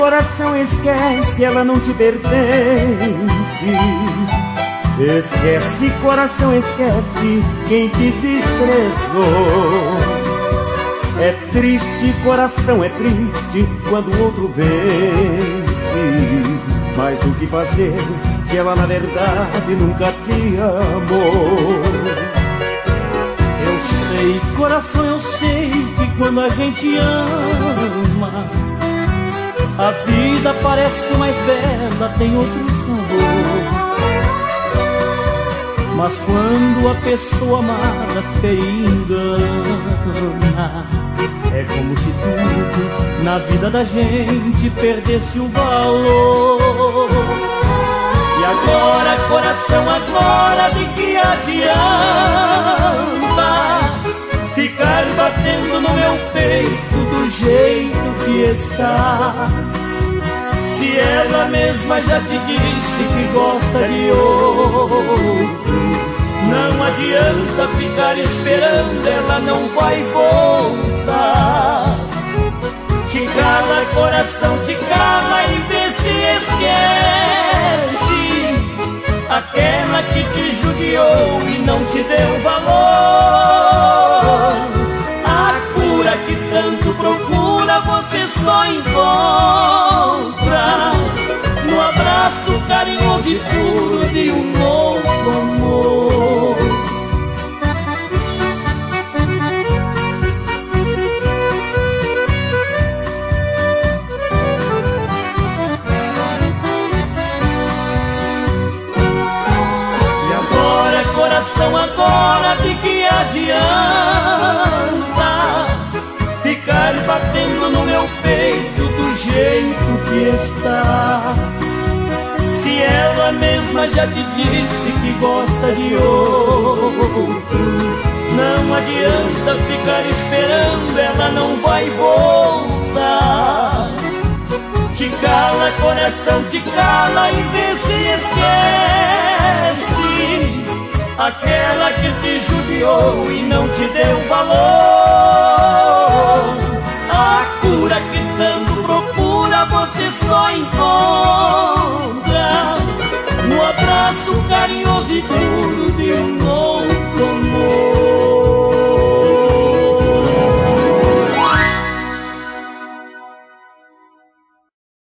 coração, esquece, ela não te pertence. Esquece, coração, esquece quem te desprezou. É triste, coração, é triste quando o outro vence. Mas o que fazer se ela na verdade nunca te amou? Eu sei, coração, eu sei que quando a gente ama, a vida parece mais bela, tem outro sabor. Mas quando a pessoa amada feia engana, é como se tudo na vida da gente perdesse o valor. E agora, coração, agora de que adianta ficar batendo no meu peito do jeito que está? Se ela mesma já te disse que gosta de outro, não adianta ficar esperando, ela não vai voltar. Te cala, coração, te cala e vê se esquece aquela que te judiou e não te deu valor. A cura que tanto procura você só encontra no abraço carinhoso e puro de um novo amor. E agora, coração, agora de que adianta ficar batendo no meu peito do jeito que está? Se ela mesma já te disse que gosta de outro, não adianta ficar esperando, ela não vai voltar. Te cala, coração, te cala e vê se esquece aquela que te judiou e não te deu valor. A cura que